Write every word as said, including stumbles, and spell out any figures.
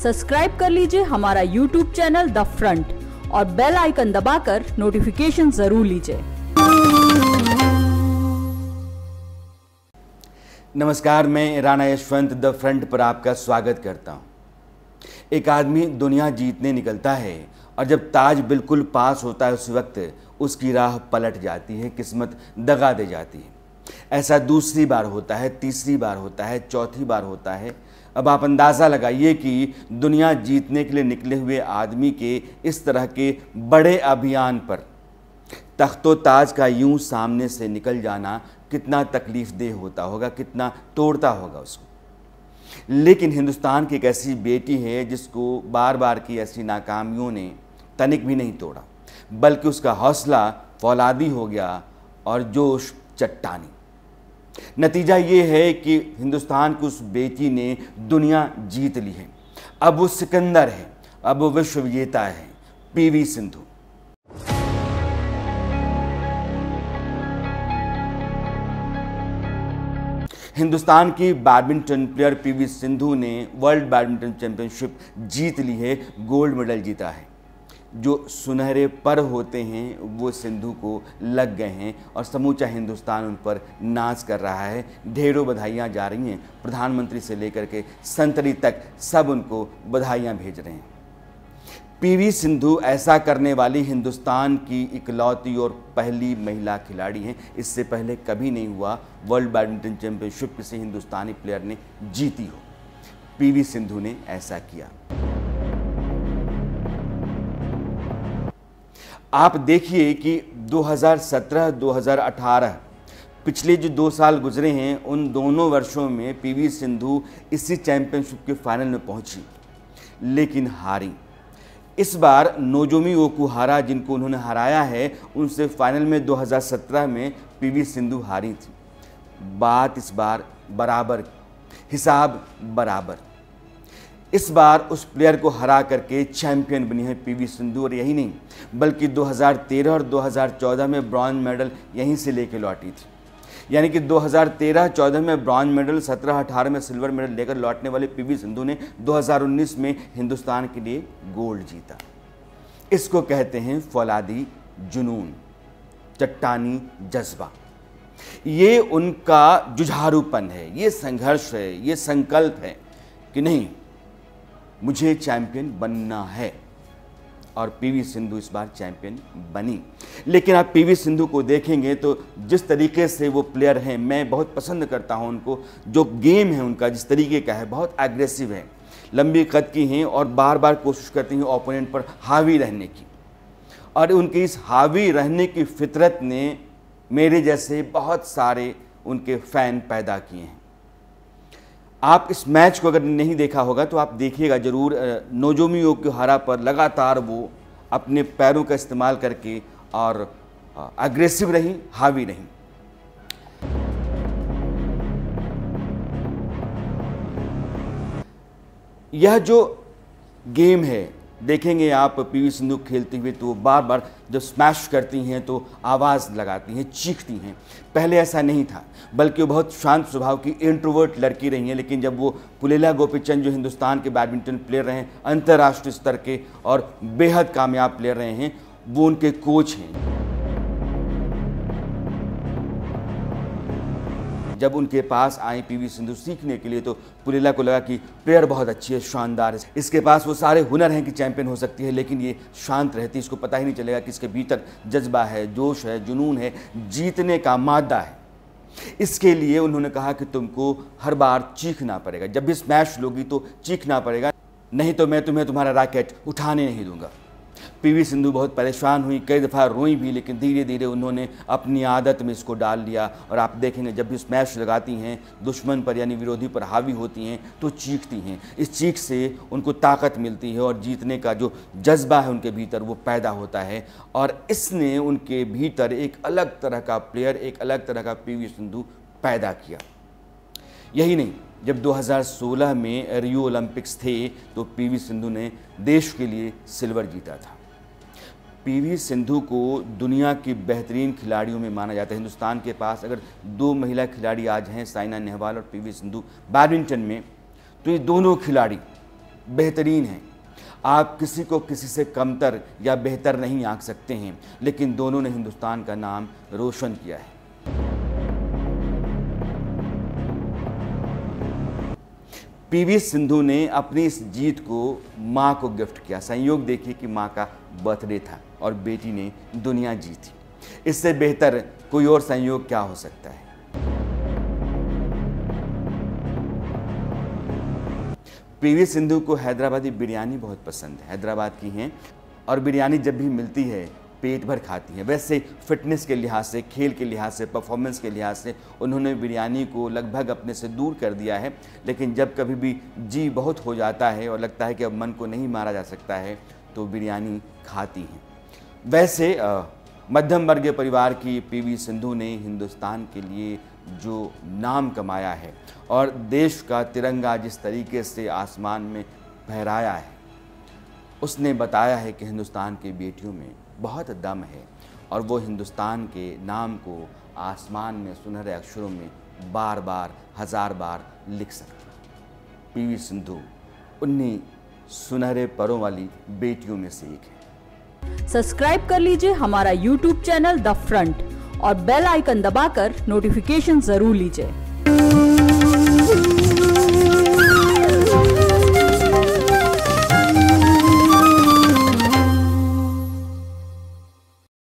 Subscribe कर लीजिए हमारा यूट्यूब चैनल द फ्रंट और बेल आइकन दबाकर नोटिफिकेशन जरूर लीजिए। नमस्कार, मैं राणा यशवंत द फ्रंट पर आपका स्वागत करता हूं। एक आदमी दुनिया जीतने निकलता है और जब ताज बिल्कुल पास होता है उस वक्त उसकी राह पलट जाती है, किस्मत दगा दे जाती है। ऐसा दूसरी बार होता है, तीसरी बार होता है, चौथी बार होता है। अब आप अंदाज़ा लगाइए कि दुनिया जीतने के लिए निकले हुए आदमी के इस तरह के बड़े अभियान पर तख्तो ताज का यूं सामने से निकल जाना कितना तकलीफ देह होता होगा, कितना तोड़ता होगा उसको। लेकिन हिंदुस्तान की एक ऐसी बेटी है जिसको बार बार की ऐसी नाकामियों ने तनिक भी नहीं तोड़ा, बल्कि उसका हौसला फौलादी हो गया और जोश चट्टानी। नतीजा ये है कि हिंदुस्तान की उस बेटी ने दुनिया जीत ली है। अब वो सिकंदर है, अब वो विश्व विजेता है, पीवी सिंधु। हिंदुस्तान की बैडमिंटन प्लेयर पीवी सिंधु ने वर्ल्ड बैडमिंटन चैंपियनशिप जीत ली है, गोल्ड मेडल जीता है। जो सुनहरे पर होते हैं वो सिंधु को लग गए हैं और समूचा हिंदुस्तान उन पर नाच कर रहा है। ढेरों बधाइयाँ जा रही हैं, प्रधानमंत्री से लेकर के संतरी तक सब उनको बधाइयाँ भेज रहे हैं। पीवी सिंधु ऐसा करने वाली हिंदुस्तान की इकलौती और पहली महिला खिलाड़ी हैं। इससे पहले कभी नहीं हुआ वर्ल्ड बैडमिंटन चैंपियनशिप किसी हिंदुस्तानी प्लेयर ने जीती हो। पीवी सिंधु ने ऐसा किया। आप देखिए कि दो हज़ार सत्रह दो हज़ार अठारह पिछले जो दो साल गुजरे हैं उन दोनों वर्षों में पीवी सिंधु इसी चैंपियनशिप के फाइनल में पहुंची, लेकिन हारी। इस बार नोजोमी ओकुहारा जिनको उन्होंने हराया है उनसे फाइनल में दो हज़ार सत्रह में पीवी सिंधु हारी थी। बात इस बार बराबर, हिसाब बराबर। इस बार उस प्लेयर को हरा करके चैंपियन बनी है पीवी सिंधु। और यही नहीं बल्कि दो हज़ार तेरह और दो हज़ार चौदह में ब्रॉन्ज मेडल यहीं से लेकर लौटी थी। यानी कि दो हज़ार तेरह चौदह में ब्रॉन्ज मेडल, सत्रह अठारह में सिल्वर मेडल लेकर लौटने वाले पीवी सिंधु ने दो हज़ार उन्नीस में हिंदुस्तान के लिए गोल्ड जीता। इसको कहते हैं फौलादी जुनून, चट्टानी जज्बा। ये उनका जुझारूपन है, ये संघर्ष है, ये संकल्प है कि नहीं, मुझे चैंपियन बनना है। और पीवी सिंधु इस बार चैंपियन बनी। लेकिन आप पीवी सिंधु को देखेंगे तो जिस तरीके से वो प्लेयर हैं, मैं बहुत पसंद करता हूं उनको। जो गेम है उनका जिस तरीके का है, बहुत एग्रेसिव है, लंबी कद की हैं और बार बार कोशिश करती हैं ओपोनेंट पर हावी रहने की। और उनकी इस हावी रहने की फितरत ने मेरे जैसे बहुत सारे उनके फ़ैन पैदा किए हैं। आप इस मैच को अगर नहीं देखा होगा तो आप देखिएगा ज़रूर। नोजोमी ओकुहारा पर लगातार वो अपने पैरों का इस्तेमाल करके और अग्रेसिव रही, हावी रही। यह जो गेम है देखेंगे आप पीवी सिंधु खेलते हुए तो बार बार जब स्मैश करती हैं तो आवाज़ लगाती हैं, चीखती हैं। पहले ऐसा नहीं था, बल्कि वो बहुत शांत स्वभाव की इंट्रोवर्ट लड़की रही हैं। लेकिन जब वो पुलेला गोपीचंद जो हिंदुस्तान के बैडमिंटन प्लेयर रहे हैं, अंतर्राष्ट्रीय स्तर के और बेहद कामयाब प्लेयर रहे हैं, वो उनके कोच हैं। जब उनके पास आई पीवी सिंधु सीखने के लिए तो पुलेला को लगा कि प्लेयर बहुत अच्छी है, शानदार है, इसके पास वो सारे हुनर हैं कि चैंपियन हो सकती है, लेकिन ये शांत रहती, इसको पता ही नहीं चलेगा कि इसके भीतर जज्बा है, जोश है, जुनून है, जीतने का मादा है। इसके लिए उन्होंने कहा कि तुमको हर बार चीखना पड़ेगा, जब भी स्मैश लोगी तो चीखना पड़ेगा, नहीं तो मैं तुम्हें तुम्हारा रैकेट उठाने नहीं दूंगा। पीवी सिंधु बहुत परेशान हुई, कई दफ़ा रोई भी, लेकिन धीरे धीरे उन्होंने अपनी आदत में इसको डाल लिया। और आप देखेंगे जब भी स्मैश लगाती हैं दुश्मन पर यानी विरोधी पर हावी होती हैं तो चीखती हैं। इस चीख से उनको ताकत मिलती है और जीतने का जो जज्बा है उनके भीतर वो पैदा होता है। और इसने उनके भीतर एक अलग तरह का प्लेयर, एक अलग तरह का पीवी सिंधु पैदा किया। यही नहीं, जब दो हज़ार सोलह में रियो ओलंपिक्स थे तो पीवी सिंधु ने देश के लिए सिल्वर जीता था। पीवी सिंधु को दुनिया की बेहतरीन खिलाड़ियों में माना जाता है। हिंदुस्तान के पास अगर दो महिला खिलाड़ी आज हैं, साइना नेहवाल और पीवी सिंधु बैडमिंटन में, तो ये दोनों खिलाड़ी बेहतरीन हैं। आप किसी को किसी से कमतर या बेहतर नहीं आंक सकते हैं, लेकिन दोनों ने हिंदुस्तान का नाम रोशन किया है। पीवी सिंधु ने अपनी इस जीत को मां को गिफ्ट किया। संयोग देखिए कि मां का बर्थडे था और बेटी ने दुनिया जीती। इससे बेहतर कोई और संयोग क्या हो सकता है। पीवी सिंधु को हैदराबादी बिरयानी बहुत पसंद है। हैदराबाद की हैं और बिरयानी जब भी मिलती है पेट भर खाती हैं। वैसे फिटनेस के लिहाज से, खेल के लिहाज से, परफॉर्मेंस के लिहाज से उन्होंने बिरयानी को लगभग अपने से दूर कर दिया है। लेकिन जब कभी भी जी बहुत हो जाता है और लगता है कि अब मन को नहीं मारा जा सकता है तो बिरयानी खाती हैं। वैसे मध्यम वर्गीय परिवार की पीवी सिंधु ने हिंदुस्तान के लिए जो नाम कमाया है और देश का तिरंगा जिस तरीके से आसमान में फहराया है, उसने बताया है कि हिंदुस्तान की बेटियों में बहुत दम है और वो हिंदुस्तान के नाम को आसमान में सुनहरे अक्षरों में बार बार हजार बार लिख सकती है। पीवी सिंधु उन्हीं सुनहरे परों वाली बेटियों में से एक है। सब्सक्राइब कर लीजिए हमारा यूट्यूब चैनल द फ्रंट और बेल आइकन दबाकर नोटिफिकेशन जरूर लीजिए।